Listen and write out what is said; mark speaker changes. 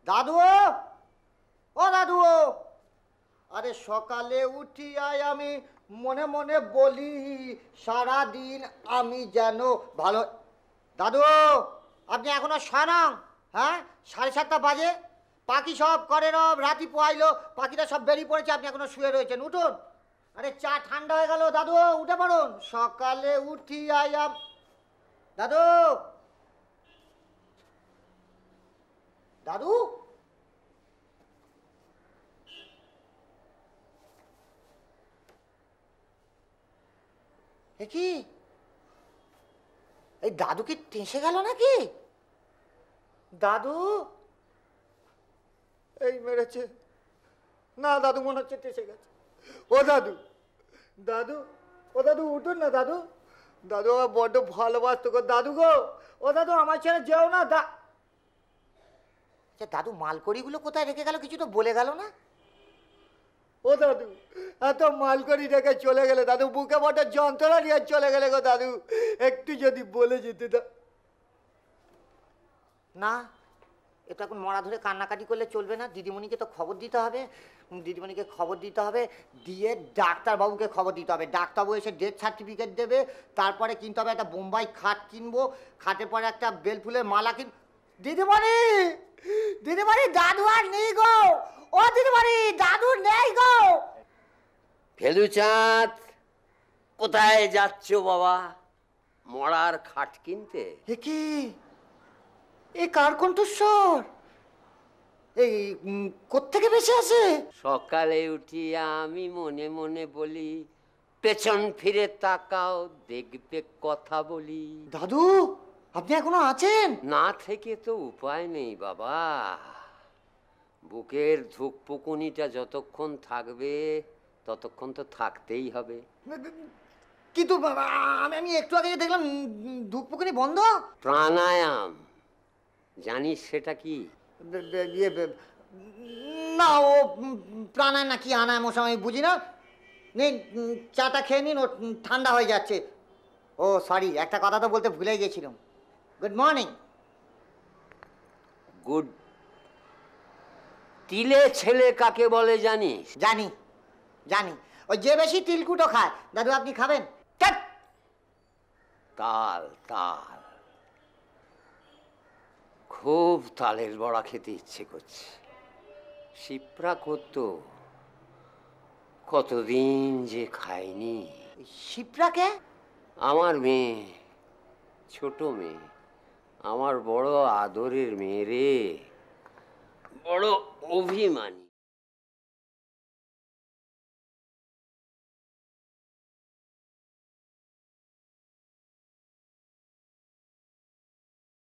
Speaker 1: দাদু, ও দাদু, আরে সকালে উঠিয়াই আমি মনে মনে বলি সারাদিন আমি যেন ভালো। দাদু, আপনি এখনো শোনাং? হ্যাঁ, 7:30 বাজে, পাখি সব করে রব, রাতি পোয়াইলো, পাখিরা সব বেরিয়ে পড়েছে, আপনি এখনো শুয়ে রয়েছেন, উঠুন। আরে চা ঠান্ডা হয়ে গেল দাদু, উঠে পড়ুন। সকালে উঠিয়াই দাদু, দাদু, কি এই দাদু কি টেসে গেল নাকি? দাদু, এই মেরেছে না, দাদু মনে হচ্ছে টেসে গেছে। ও দাদু, দাদু, ও দাদু উঠুন না দাদু। দাদু আমার বড্ড ভালোবাসতো গো দাদু গো। ও দাদু আমার ছেড়ে যেও না। দাদু মালকড়িগুলো কোথায় রেখে গেল, কিছু তো বলে গেল না। ও দাদু, এত মালকড়ি রেখে চলে গেলে দাদু, বুকে বড্ড যন্ত্রণা নিয়ে চলে গেলে গো দাদু, একটু যদি বলে যেতে না। এটা এখন মরা ধরে কান্নাকাটি করলে চলবে না, দিদিমণিকে তো খবর দিতে হবে। দিদিমণিকে খবর দিতে হবে, দিয়ে ডাক্তারবাবুকে খবর দিতে হবে। ডাক্তারবাবু এসে ডেথ সার্টিফিকেট দেবে, তারপরে কিনতে হবে একটা বোম্বাই খাট কিনবো, খাটের পরে একটা বেলফুলের মালা দিদিমণি, দিদিমণি, দাদু আর নেই গো। ও দিদিমণি, দাদু নেই গো।
Speaker 2: ফেলুচাঁদ, কোথায় যাচ্ছ বাবা? মরার খাট কিনতে?
Speaker 1: কি এ কার কণ্ঠস্বর? এই কোত্থেকে বেঁচে আছে?
Speaker 2: সকালে উঠিয়া আমি মনে মনে বলি, পেছন ফিরে তাকাও, দেখবে কথা বলি।
Speaker 1: দাদু, আপনি এখনো আছেন?
Speaker 2: না থেকে তো উপায় নেই বাবা। বুকের ধুকপুকুনিটা যতক্ষণ থাকবে ততক্ষণ তো থাকতেই হবে।
Speaker 1: কিন্তু আমি একটু আগে দেখলাম ধুকপুকুনি বন্ধ।
Speaker 2: প্রাণায়াম জানিস সেটা কি?
Speaker 1: না, ও প্রাণায়াম না কি আনায়াম ওসব আমি বুঝি না। নিন চাটা খেয়ে নিন, ও ঠান্ডা হয়ে যাচ্ছে। ও সরি, একটা কথা তো বলতে ভুলে গেছিলাম। Good morning.
Speaker 2: গুড। তিলে ছেলে কাকে বলে জানিস?
Speaker 1: জানি, জানি, ওই যে বেশি তিলকুটো খায়। দাদু আপনি খাবেন?
Speaker 2: তাল, তাল, খুব তালের বড়া খেতে ইচ্ছে করছে। শিপ্রা করতো, কতদিন যে খাইনি।
Speaker 1: শিপ্রাকে?
Speaker 2: আমার মেয়ে, ছোট মেয়ে, আমার বড় আদরের মেয়ে রে, বড় অভিমানী।